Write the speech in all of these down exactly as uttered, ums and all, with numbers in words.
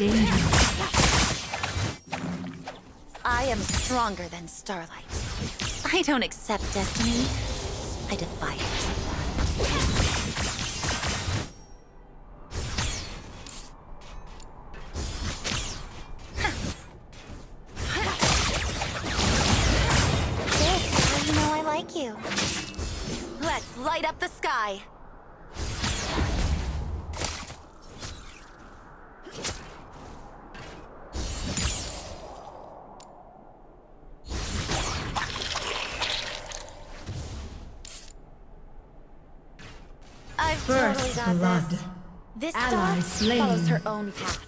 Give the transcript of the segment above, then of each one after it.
Dangerous. I am stronger than Starlight. I don't accept destiny. I defy it. This is how you know I like you. Let's light up the sky. I've First totally got blood. this. This Ally star slain. follows her own path.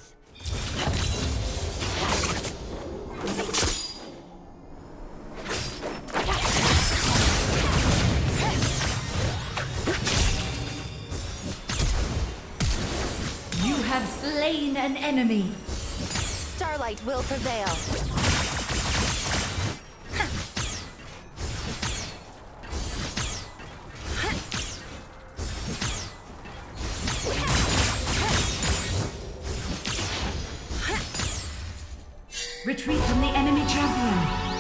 You have slain an enemy. Starlight will prevail. Retreat from the enemy champion.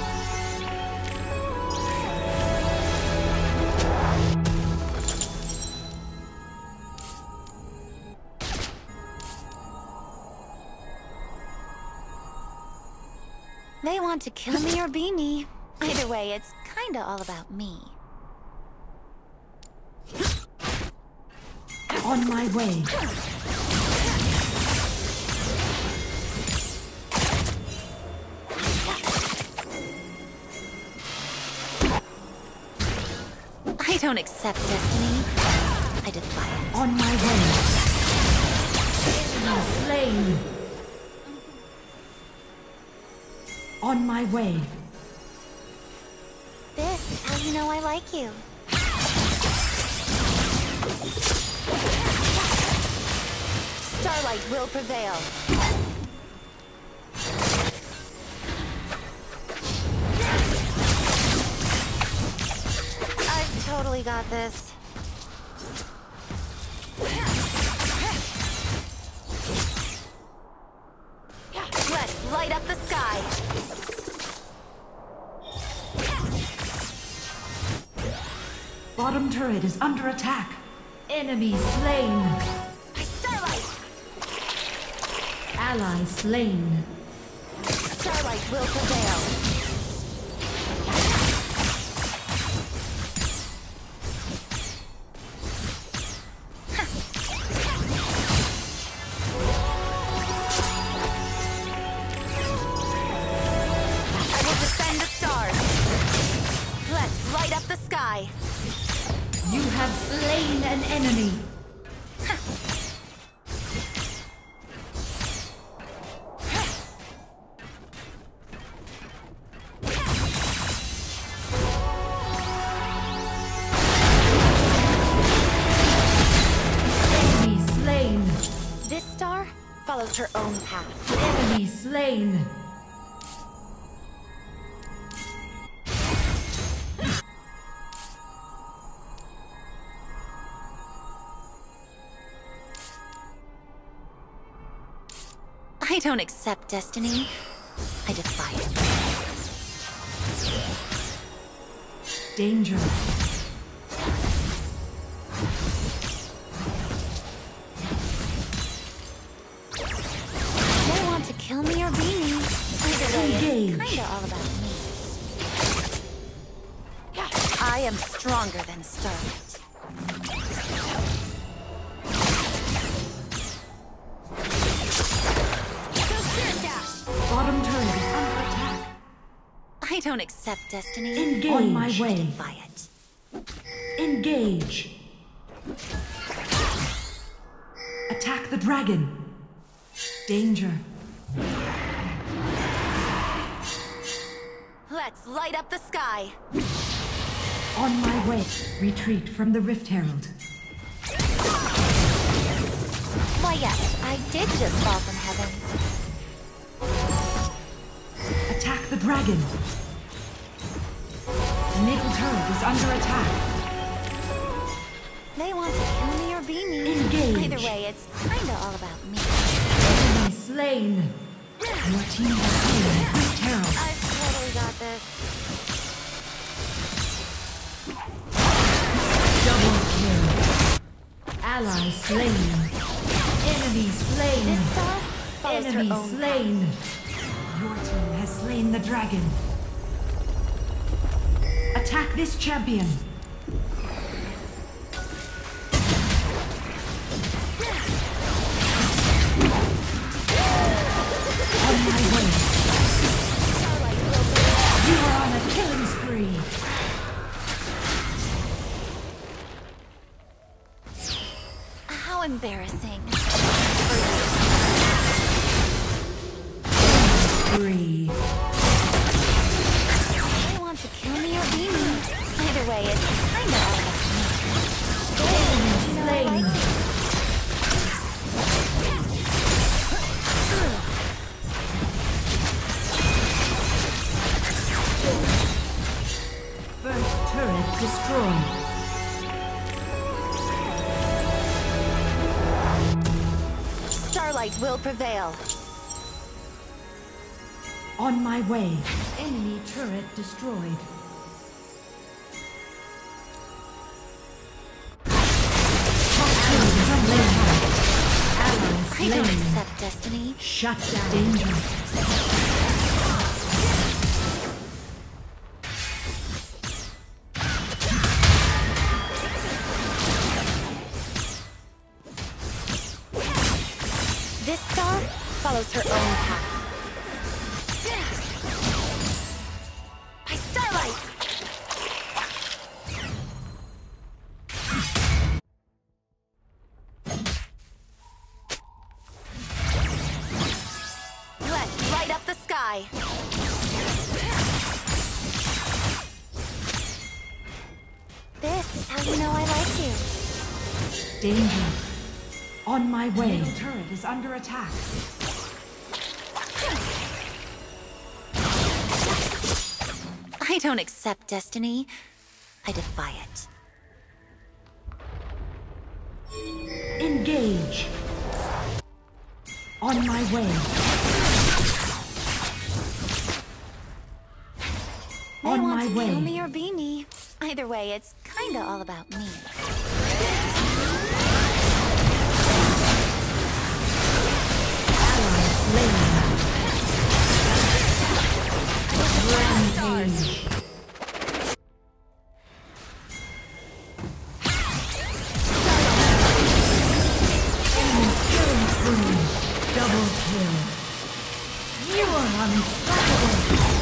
They want to kill me or be me. Either way, it's kinda all about me. On my way. I don't accept destiny. I defy it. On my way. Enemy slain. On my way. This is how you know I like you. Starlight will prevail. I've totally got this. Let's light up the sky. Bottom turret is under attack. Enemy slain. By Starlight! Ally slain. Starlight will prevail. I will defend the stars. Let's light up the sky. You have slain an enemy. Enemy slain. This star follows her own path. Enemy slain. I don't accept destiny. I defy it. Danger. They want to kill me or be me. Either way, Engage. it's kinda all about me. I am stronger than Starlight. Bottom turret is under attack. I don't accept destiny. Engage. On my I way. defy it. Engage. Attack the dragon. Danger. Let's light up the sky. On my way. Retreat from the Rift Herald. Why, yes, I did just fall from heaven. Attack the dragon. Middle turret is under attack. They want to kill me or be me. Engage. Either way, it's kinda all about me. Enemy slain. Your team has slain the Rift Herald. I've totally got this. Double kill. Ally slain. Enemy slain. This star follows Enemy her own slain. Your team has slain the dragon. Attack this champion. On my way. You are on a killing spree. How embarrassing. Spree. They want to kill me or be me. Either way, it's kind of all about me. Enemy You know, I slain. like it. First turret destroyed. Starlight will prevail. On my way. Enemy turret destroyed. Top turret is under attack. Ally I don't slain. accept destiny. Shut down. Danger. This star follows her own path. By starlight! Let's light up the sky. This is how you know I like you. Danger. On my way. Middle turret is under attack. I don't accept destiny. I defy it. Engage. On my way. They On want my to way. kill me or be me. Either way, it's kinda all about me. Ally slain. Rampage. Enemy killing spree. Double kill. You are unstoppable.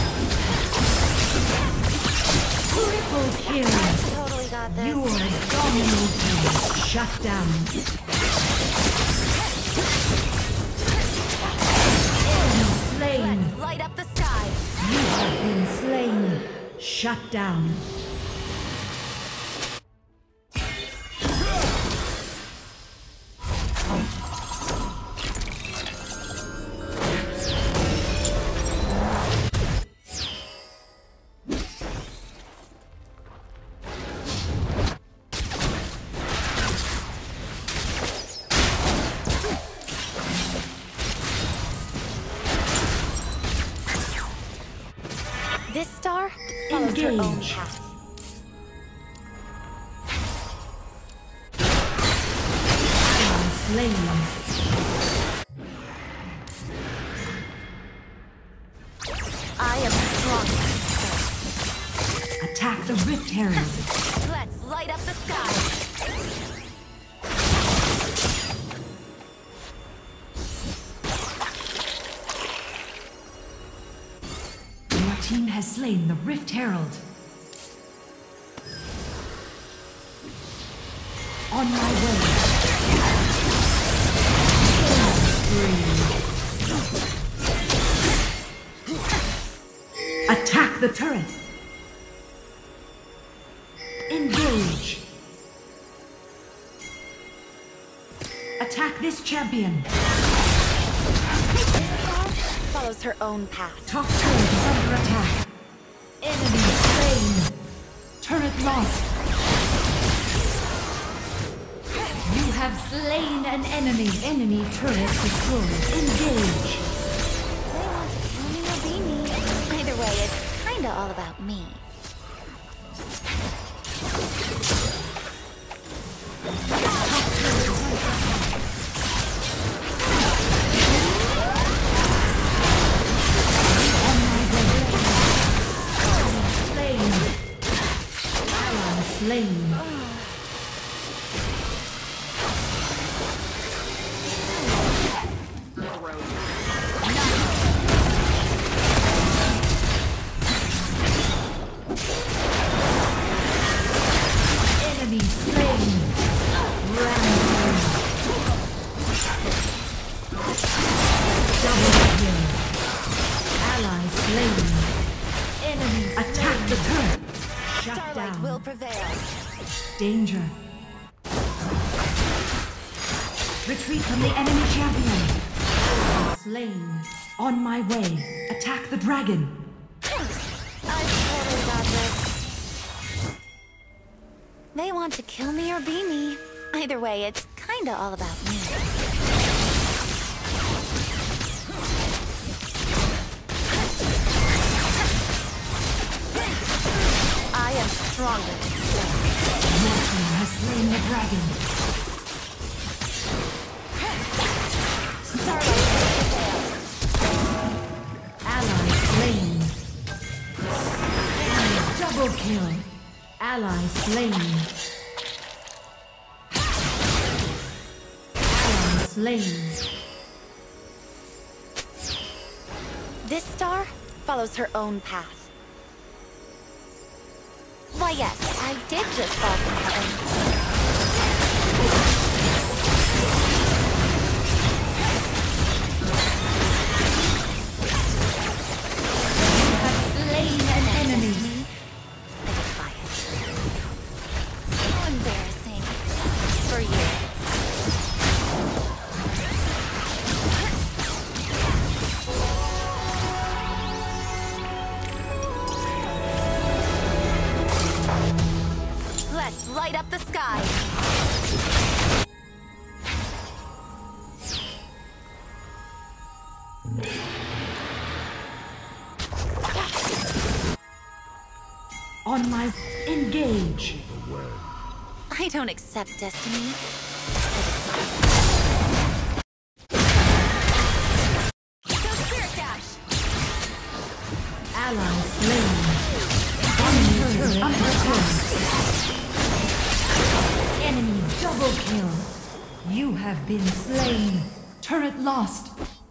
Triple kill. Totally got this. You are dominating. Shut down. Enemy slain. Let's light up the sky. You have been slain. Shut down. This star follows her own Engage. path. Ally slain. I am strong. Attack the Rift Herald. Let's light up the sky. Your team has slain the Rift Herald. On my way. Spree. Attack the turret. Engage. Attack this champion. This star follows her own path. Top turret is under attack. Enemy slain. Turret lost. You have slain an enemy. Enemy turret destroyed. Engage. They want to kill me or be me. Either way, it's kinda all about me. Slain. Enemy slain. Rampage. Double kill. Ally slain. Enemy attack the turret. Shut Starlight down. will prevail. Danger. Retreat from the enemy champion. Slain. On my way. Attack the dragon. I totally got this. They want to kill me or be me. Either way, it's kinda all about me. I am stronger than Starlight. Your team has slain the dragon. Starlight will prevail. Ally slain. Enemy double kill. Ally slain. Ally slain. This star follows her own path. Why yes, I did just fall from heaven. Slain an enemy. I defy it. How embarrassing. For you. Let's light up the sky. On my engage. I don't accept destiny. Go Spirit Dash! Ally slain. Enemy turret under attack. Enemy double kill. You have been slain. Turret lost.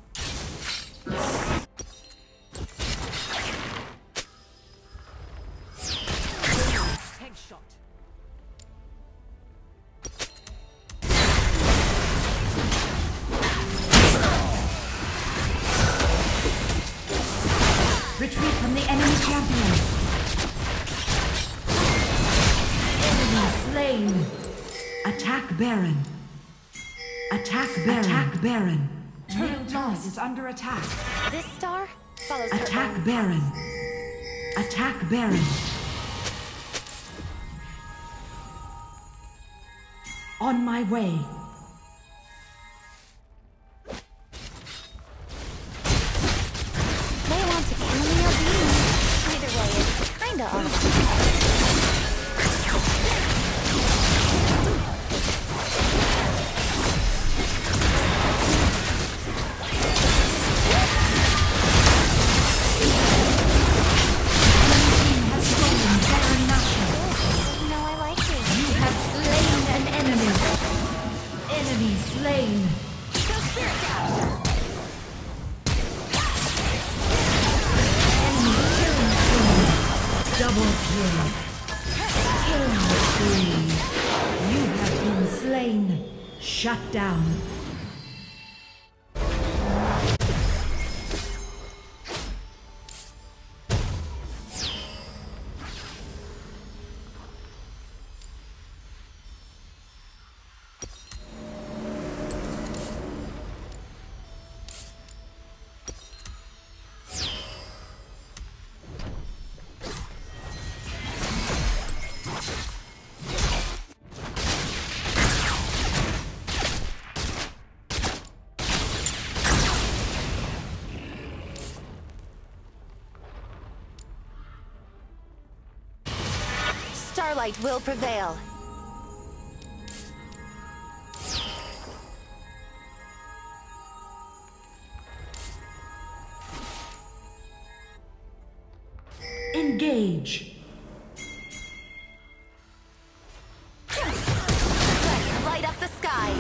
Headshot. Retreat from the enemy champion. Enemy slain. Attack Baron. Attack Baron. Attack Baron. Turret lost is under attack. This star follows her Attack own. Baron. Attack Baron. On my way. They want to kill me or be me. Either way, it's kinda all about me. Has stolen Baron Nashor. You know I like you. You have slain an enemy. Enemy slain. Go Spirit Dash! Enemy killing spree. Double kill. Killing spree. You have been slain. Shut down. Starlight will prevail. Engage. Let's light up the sky.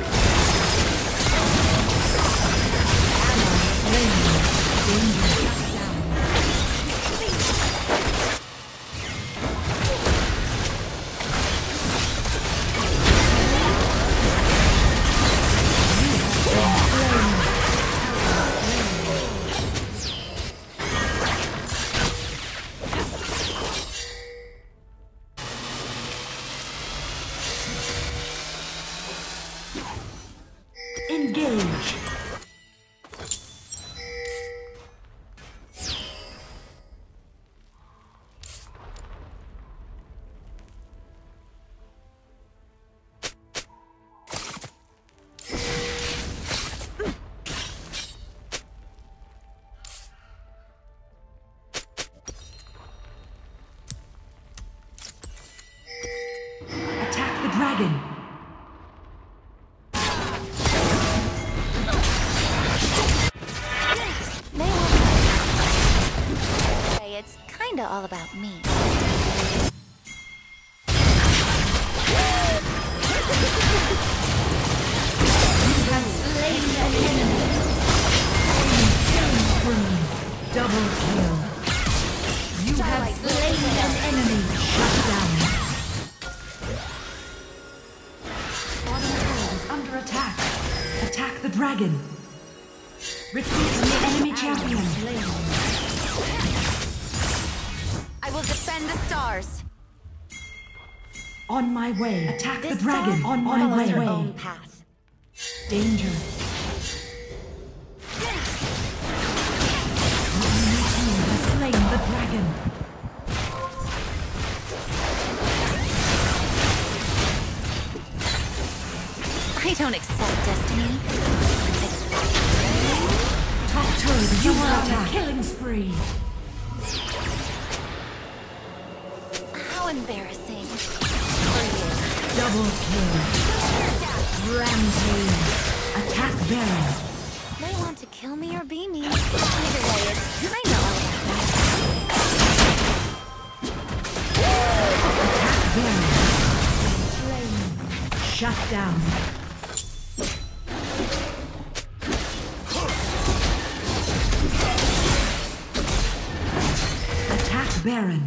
Engage. Attack the dragon. It's kinda all about me. You have slain an enemy. Double kill. You have slain an enemy. Shut down. Bottom turret is under attack. Attack the dragon. Retreat from the enemy champion. I will defend the stars. On my way. Attack This the dragon. star On my follows way. her own path. Danger. Enemy team has slain the dragon. I don't accept destiny. Top turret, you are on a killing spree. How embarrassing. Double kill. Rampage. Attack Baron. They want to kill me or be me. Either way, it's kinda all about that. Attack Baron. Slain. Shut down. Attack Baron.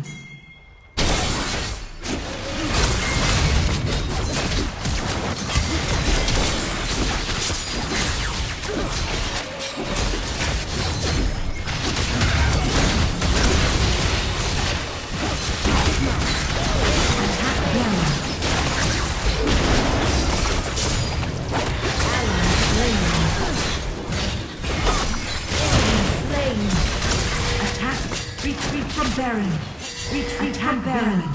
Retreat from Baron. Retreat from Baron.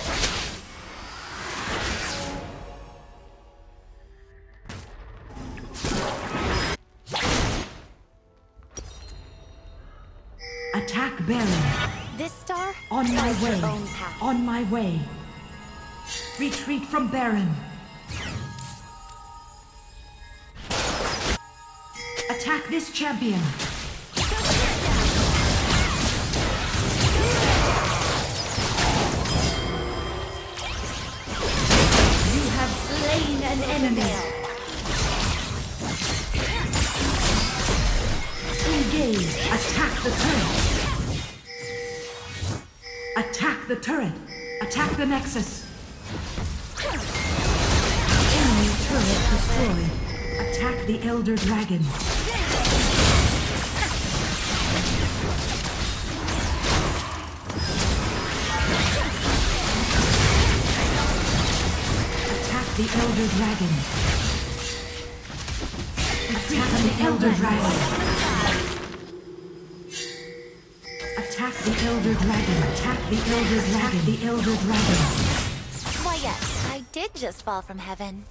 Attack Baron. This star On my follows way. her own path. On my way. Retreat from Baron. Attack this champion. You have slain an enemy. Engage. Attack the turret. Attack the turret. Attack the Nexus. Enemy turret destroyed. Attack the Elder Dragon. Attack the Elder Dragon. Attack the Elder Dragon. Attack the Elder Dragon. Attack the Elder Dragon. The Elder Dragon. Why, yes, I did just fall from heaven.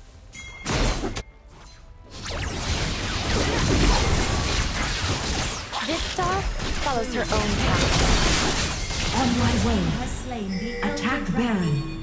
This star follows her own path. On my way. Attack Baron.